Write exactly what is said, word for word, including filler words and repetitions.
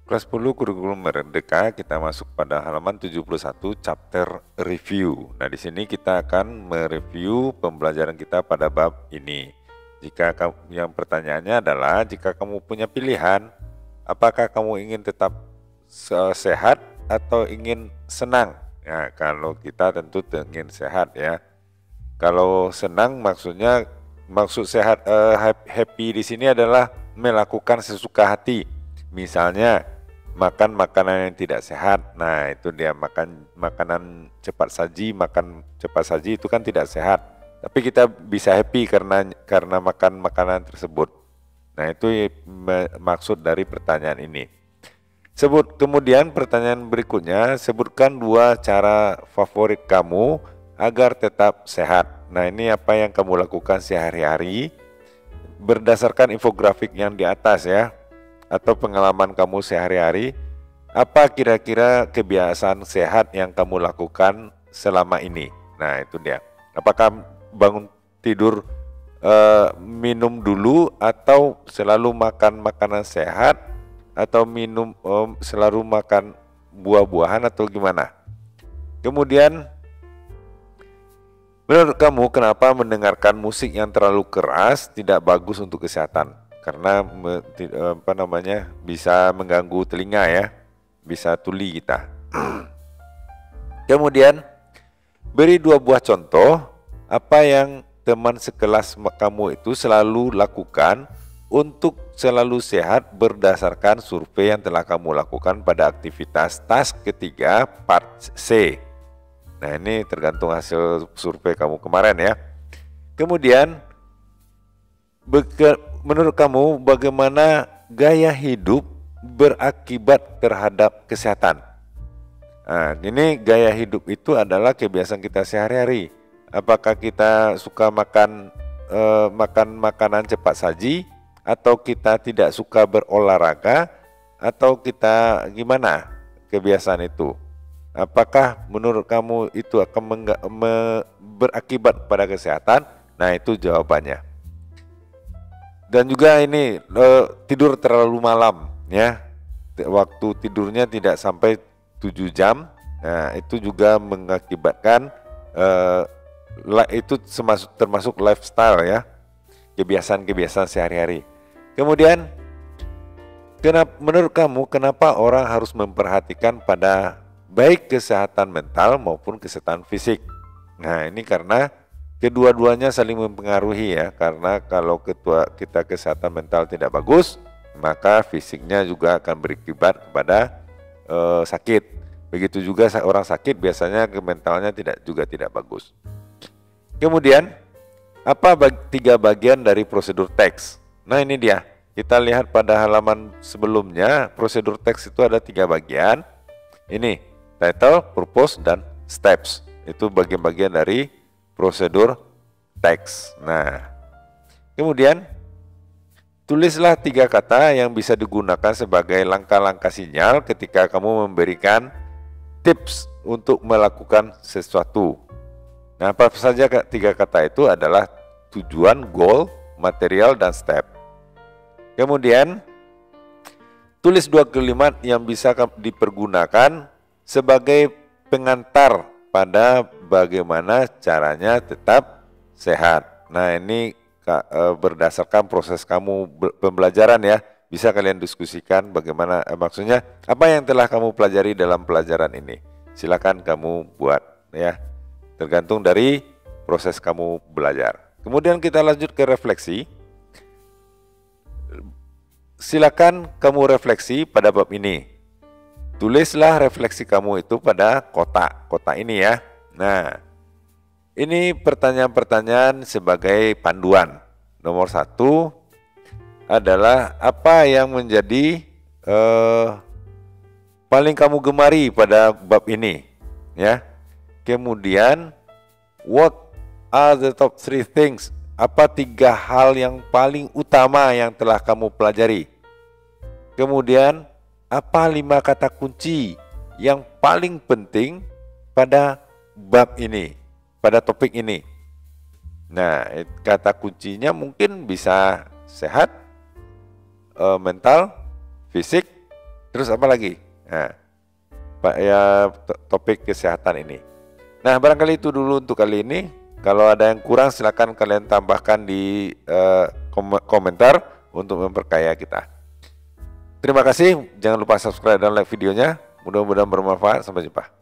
Kelas sepuluh kurikulum merdeka, kita masuk pada halaman tujuh puluh satu chapter review. Nah, di sini kita akan mereview pembelajaran kita pada bab ini. Jika kamu, yang pertanyaannya adalah jika kamu punya pilihan, apakah kamu ingin tetap sehat atau ingin senang? Nah, kalau kita tentu ingin sehat ya. Kalau senang maksudnya maksud sehat eh, happy di sini adalah melakukan sesuka hati. Misalnya makan makanan yang tidak sehat. Nah, itu dia makan makanan cepat saji, makan cepat saji itu kan tidak sehat. Tapi kita bisa happy karena karena makan makanan tersebut. Nah, itu maksud dari pertanyaan ini. Sebut kemudian pertanyaan berikutnya, sebutkan dua cara favorit kamu agar tetap sehat. Nah, ini apa yang kamu lakukan sehari-hari berdasarkan infografik yang di atas ya, atau pengalaman kamu sehari-hari. Apa kira-kira kebiasaan sehat yang kamu lakukan selama ini? Nah, itu dia. Apakah bangun tidur eh, minum dulu atau selalu makan makanan sehat, atau minum eh, selalu makan buah-buahan atau gimana? Kemudian menurut kamu kenapa mendengarkan musik yang terlalu keras tidak bagus untuk kesehatan? Karena apa namanya bisa mengganggu telinga ya, bisa tuli kita. Kemudian beri dua buah contoh apa yang teman sekelas kamu itu selalu lakukan untuk selalu sehat berdasarkan survei yang telah kamu lakukan pada aktivitas task ketiga part C. Nah, ini tergantung hasil survei kamu kemarin ya. Kemudian menurut kamu bagaimana gaya hidup berakibat terhadap kesehatan? Nah, ini gaya hidup itu adalah kebiasaan kita sehari-hari. Apakah kita suka makan eh, makan makanan cepat saji, atau kita tidak suka berolahraga, atau kita gimana kebiasaan itu? Apakah menurut kamu itu akan berakibat pada kesehatan? Nah, itu jawabannya. Dan juga ini eh, tidur terlalu malam ya, waktu tidurnya tidak sampai tujuh jam. Nah, itu juga mengakibatkan eh, itu termasuk, termasuk lifestyle ya, kebiasaan-kebiasaan sehari-hari. Kemudian kenapa, menurut kamu kenapa orang harus memperhatikan pada baik kesehatan mental maupun kesehatan fisik? Nah, ini karena kedua-duanya saling mempengaruhi ya, karena kalau ketua kita kesehatan mental tidak bagus, maka fisiknya juga akan berakibat kepada e, sakit. Begitu juga orang sakit biasanya ke mentalnya tidak juga tidak bagus. Kemudian apa bag, tiga bagian dari prosedur teks? Nah, ini dia. Kita lihat pada halaman sebelumnya, prosedur teks itu ada tiga bagian. Ini title, purpose, dan steps. Itu bagian-bagian dari prosedur teks. Nah, kemudian tulislah tiga kata yang bisa digunakan sebagai langkah-langkah sinyal ketika kamu memberikan tips untuk melakukan sesuatu. Nah, apa saja tiga kata itu adalah tujuan, goal, material, dan step. Kemudian tulis dua kalimat yang bisa dipergunakan sebagai pengantar pada bagaimana caranya tetap sehat. Nah, ini berdasarkan proses kamu pembelajaran ya, bisa kalian diskusikan bagaimana eh, maksudnya apa yang telah kamu pelajari dalam pelajaran ini. Silakan kamu buat ya, tergantung dari proses kamu belajar. Kemudian kita lanjut ke refleksi. Silakan kamu refleksi pada bab ini. Tulislah refleksi kamu itu pada kotak, kotak ini ya. Nah, ini pertanyaan-pertanyaan sebagai panduan. Nomor satu adalah apa yang menjadi eh, paling kamu gemari pada bab ini, ya. Kemudian, what are the top three things? Apa tiga hal yang paling utama yang telah kamu pelajari? Kemudian, apa lima kata kunci yang paling penting pada bab ini, pada topik ini? Nah, kata kuncinya mungkin bisa sehat, e, mental, fisik, Terus apa lagi? Nah, Pak ya topik kesehatan ini. Nah, barangkali itu dulu untuk kali ini. Kalau ada yang kurang silakan kalian tambahkan di uh, kom komentar untuk memperkaya kita. Terima kasih. Jangan lupa subscribe dan like videonya. Mudah-mudahan bermanfaat. Sampai jumpa.